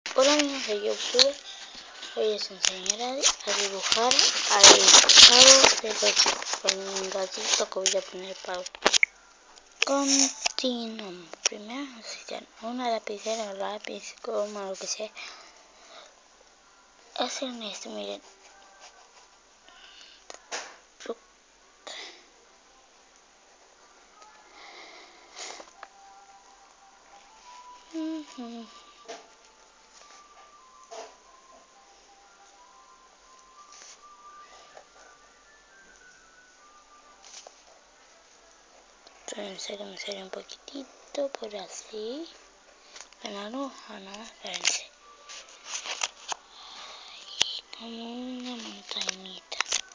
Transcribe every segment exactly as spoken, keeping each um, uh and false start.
Hola amigos de YouTube, hoy les enseñaré a dibujar al pavo de leche con un gatito que voy a poner pavo. Continuamos. Primero necesitan una lapicera o lápiz, como lo que sea. Hacen esto, miren. Uh-huh. Entonces que me sale un poquitito por así. Bueno, no, no, espérense. Como una montañita.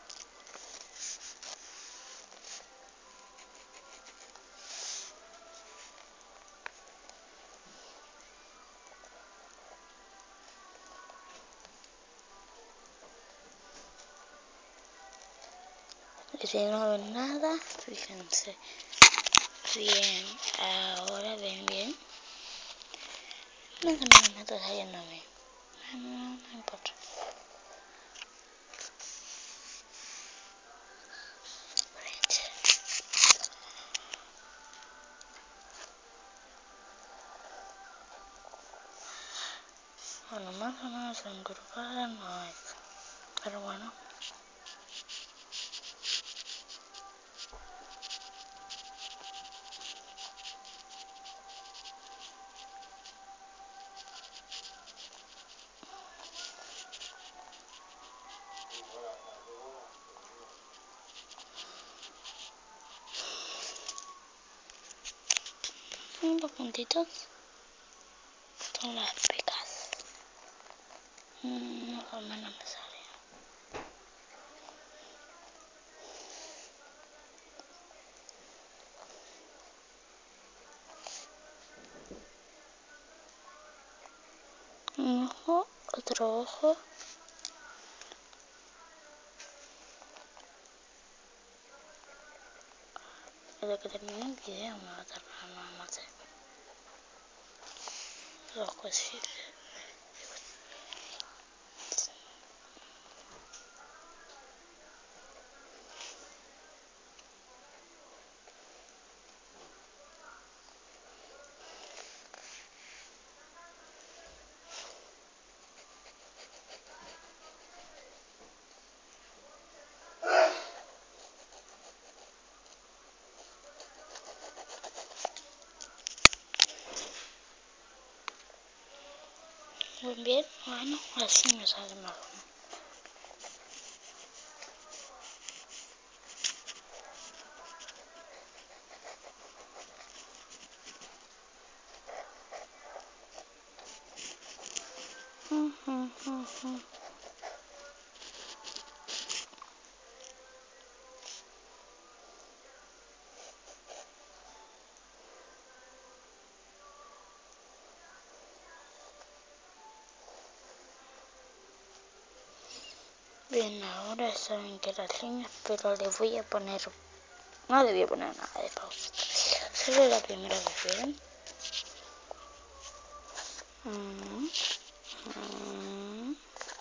Y si no ven nada, fíjense. Bien, ahora ven bien. No, no, no, no, todavía no ven. No, no, no importa. Bueno, más o menos engrupada no es, pero bueno. Y los puntitos son las pecas. Mm, más o menos me sale. Un ojo, otro ojo. Desde que termine el video me va a tardar nada más. Los ojos. Muy bien, bueno, así me sale más. Uh -huh, uh -huh. Bien, ahora saben que las líneas, pero les voy a poner, no le voy a poner nada de pausa. Solo la primera que ven. Mm, mm.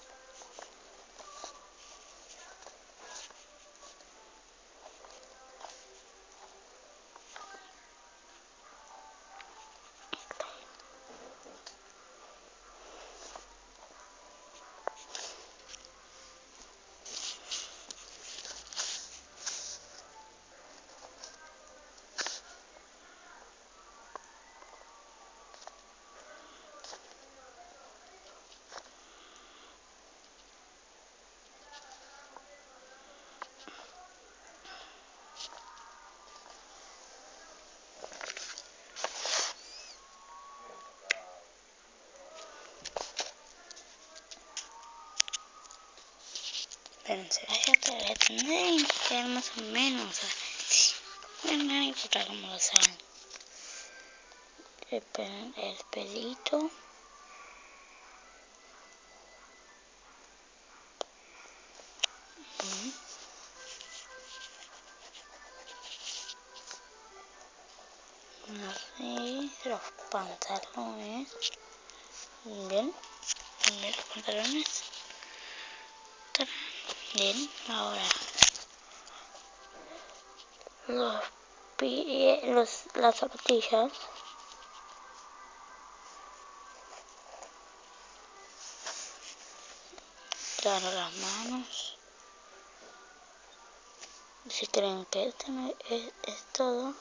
Espérense, voy a tener que quedar más o menos así. Bueno, no importa cómo lo saben. El, el pelito. Mm. Así, los pantalones. Bien. Cambiar los pantalones. Bien, ahora los pies, los, las zapatillas. Claro, las manos. Si creen que este me, es, es todo,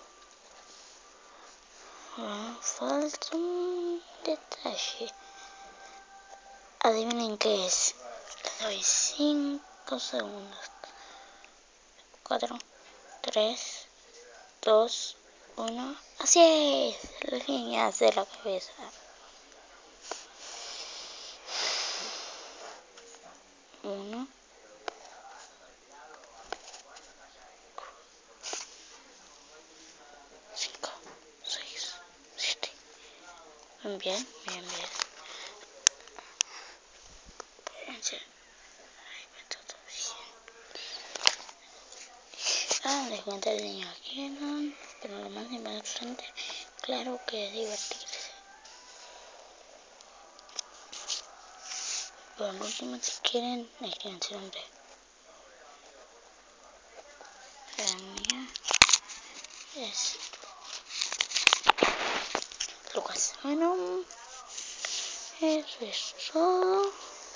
bueno, falta un detalle. Adivinen qué es. Les doy cinco segundos. cuatro, tres, dos, uno. Así es, las líneas de la cabeza. uno, cinco, seis, siete. Bien, bien, bien. Espérense. Ahí va todo bien. Ah, les cuento el niño quieran, pero lo más importante, claro que es divertirse. Por último, si quieren, escriban su nombre. La mía es Lucas. Bueno, eso es todo.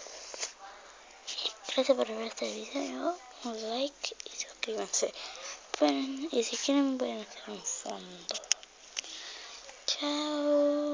Gracias por ver este video. Un like y suscríbanse. Pueden, y si quieren, pueden hacer un fondo. Chao.